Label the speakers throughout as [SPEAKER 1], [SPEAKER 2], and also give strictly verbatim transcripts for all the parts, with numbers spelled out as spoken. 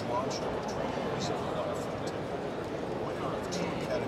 [SPEAKER 1] launch of Trailblazers winner of two Academy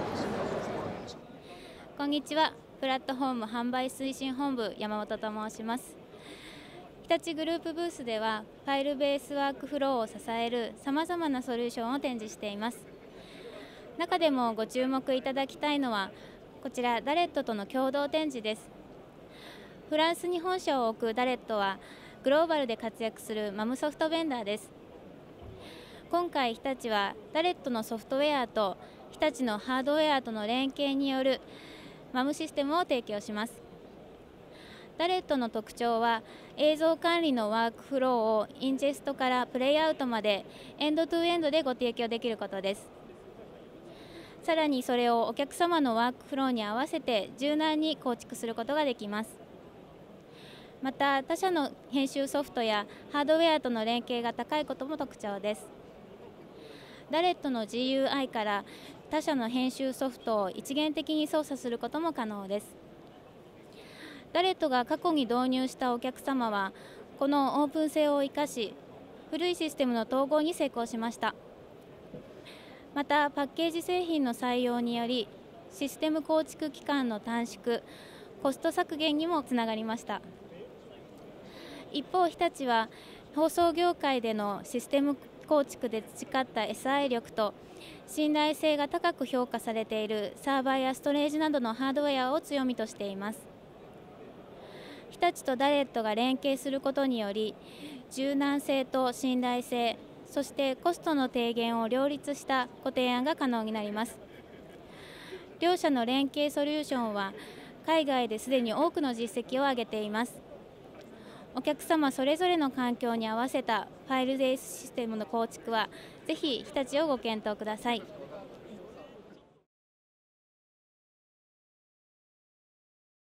[SPEAKER 1] Awards.
[SPEAKER 2] こんにちは。プラットフォーム販売推進本部山本と申します。日立グループブースではファイルベースワークフローを支えるさまざまなソリューションを展示しています。中でもご注目いただきたいのはこちらダレットとの共同展示です。フランスに本社を置くダレットはグローバルで活躍するマムソフトベンダーです。今回日立はダレットのソフトウェアと日立のハードウェアとの連携によるマムシステムを提供します。ダレットの特徴は映像管理のワークフローをインジェストからプレイアウトまでエンドトゥエンドでご提供できることです。さらにそれをお客様のワークフローに合わせて柔軟に構築することができます。また他社の編集ソフトやハードウェアとの連携が高いことも特徴です。ダレットの ジーユーアイ から他社の編集ソフトを一元的に操作することも可能です。ダレットが過去に導入したお客様はこのオープン性を生かし古いシステムの統合に成功しました。またパッケージ製品の採用によりシステム構築期間の短縮、コスト削減にもつながりました。一方、日立は放送業界でのシステム構築で培った エスアイ 力と信頼性が高く評価されているサーバーやストレージなどのハードウェアを強みとしています。日立とダレットが連携することにより柔軟性と信頼性、そしてコストの低減を両立したご提案が可能になります。両社の連携ソリューションは海外ですでに多くの実績を上げています。お客様それぞれの環境に合わせたファイルベースシステムの構築はぜひ日立をご検討ください。